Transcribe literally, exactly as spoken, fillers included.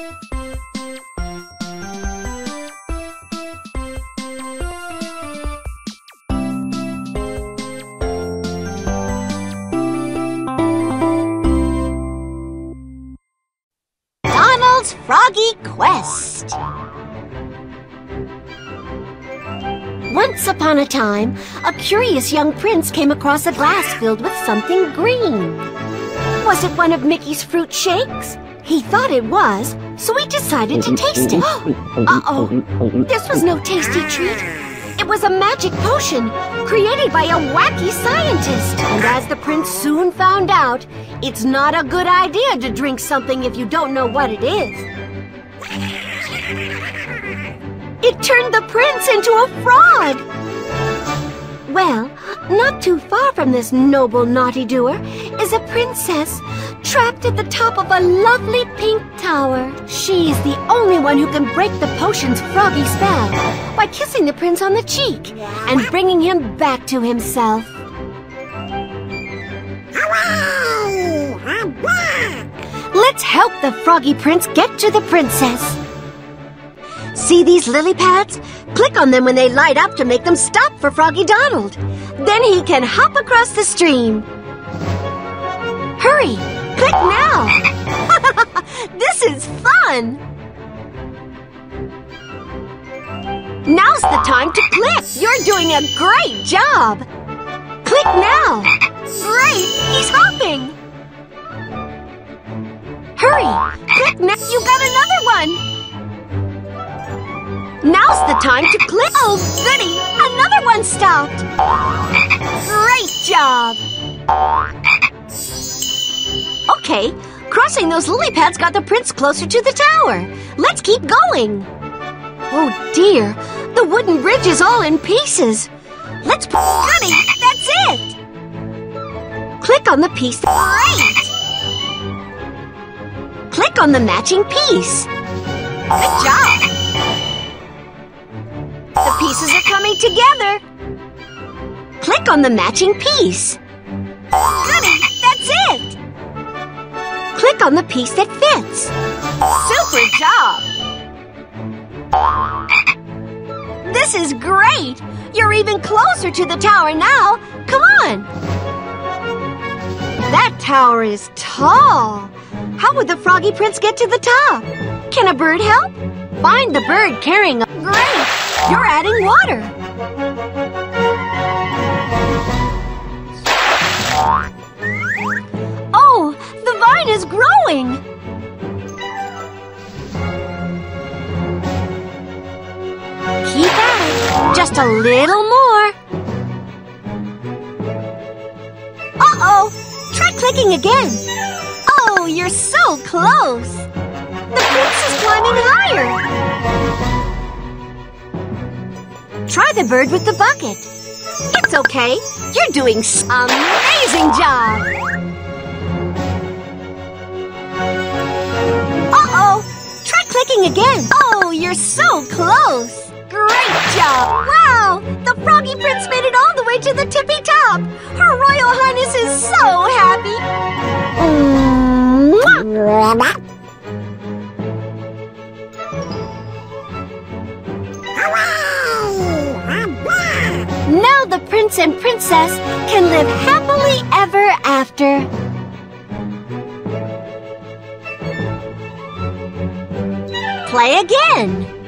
Donald's Froggy Quest. Once upon a time, a curious young prince came across a glass filled with something green. Was it one of Mickey's fruit shakes? He thought it was, so he decided to taste it. Uh-oh, this was no tasty treat. It was a magic potion created by a wacky scientist. And as the prince soon found out, it's not a good idea to drink something if you don't know what it is. It turned the prince into a fraud. Well, not too far from this noble naughty-doer is a princess trapped at the top of a lovely pink tower. She's the only one who can break the potion's froggy spell by kissing the prince on the cheek and bringing him back to himself. Hooray! I'm back! Let's help the froggy prince get to the princess. See these lily pads? Click on them when they light up to make them stop for Froggy Donald. Then he can hop across the stream. Hurry! Click now! This is fun! Now's the time to click! You're doing a great job! Click now! Great! He's hopping! Hurry! Click now! You got another one! Now's the time to click! Oh, goody! Another one stopped! Great job! Okay, crossing those lily pads got the prince closer to the tower. Let's keep going! Oh dear, the wooden bridge is all in pieces. Let's put... Goody! That's it! Click on the piece... Great! Click on the matching piece. Good job! The pieces are coming together. Click on the matching piece. Goody! That's it! Click on the piece that fits. Super job! This is great! You're even closer to the tower now. Come on! That tower is tall. How would the Froggy Prince get to the top? Can a bird help? Find the bird carrying a... Great! You're adding water. Oh, the vine is growing. Keep at it. Just a little more. Uh-oh! Try clicking again. Oh, you're so close. The prince is climbing higher. Try the bird with the bucket. It's okay. You're doing an amazing job. Uh-oh! Try clicking again. Oh, you're so close. Great job. Wow! The Froggy Prince made it all the way to the tippy top. Her Royal Highness is so happy. Mwah! Now the prince and princess can live happily ever after. Play again.